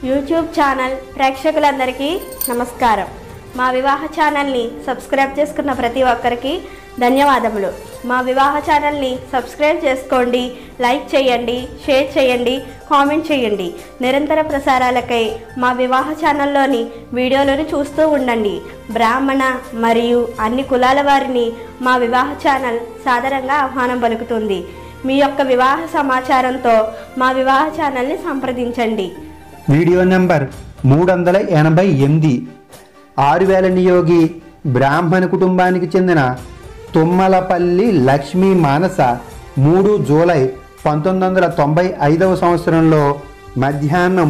YouTube channel ప్రేక్షకులందరికీ నమస్కారం. మా వివాహ ఛానల్ని సబ్స్క్రైబ్ చేసుకున్న ప్రతి ఒక్కరికి ధన్యవాదములు. మా వివాహ ఛానల్ని సబ్స్క్రైబ్ చేసుకోండి, లైక్ చేయండి, షేర్ చేయండి, కామెంట్ చేయండి. నిరంతర ప్రసారాలకై మా వివాహ ఛానల్లోని వీడియోలను చూస్తూ ఉండండి. బ్రాహ్మణ మరియు అన్ని కులాల వారిని మా వివాహ ఛానల్ సాదరంగా ఆహ్వానం పలుకుతుంది. మీ యొక్క వివాహ సమాచారంతో మా వివాహ ఛానల్ని సంప్రదించండి. Video number 388. 6000 నియోగి బ్రాహ్మణ కుటుంబానికి చెందిన తుమ్మలపల్లి లక్ష్మీ మానస 3 జూలై 1995 సంవత్సరంలో మధ్యాహ్నం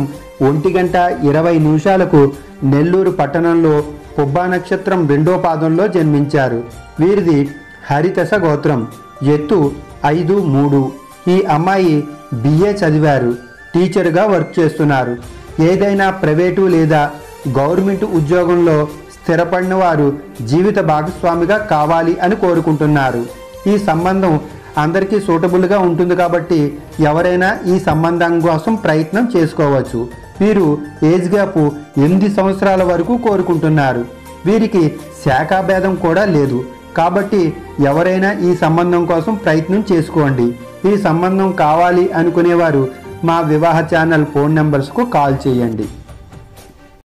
1:20 నెల్లూరు పట్టణంలో పుబ్బా నక్షత్రం 2వ పాదంలో జన్మించారు. వీరిది హరితస గోత్రం. ఎత్తు 5'3". ఈ అమ్మాయి BA చదివారు. టీచర్గా వర్క్ చేస్తున్నారు. ఏదైనా ప్రైవేటు లేదా గవర్నమెంట్ ఉద్యోగంలో స్థిరపడిన వారు జీవిత భాగస్వామిగా కావాలి అని కోరుకుంటున్నారు. ఈ సంబంధం అందరికీ సూటబుల్గా ఉంటుంది కాబట్టి ఎవరైనా ఈ సంబంధం కోసం ప్రయత్నం చేసుకోవచ్చు. వీరు ఏజ్ గ్యాప్ 8 సంవత్సరాల వరకు కోరుకుంటున్నారు. వీరికి శాఖాభేదం కూడా లేదు కాబట్టి ఎవరైనా ఈ సంబంధం కోసం ప్రయత్నం చేసుకోండి. ఈ సంబంధం కావాలి అనుకునేవారు మా వివాహ ఛానల్ ఫోన్ నెంబర్స్కు కాల్ చేయండి.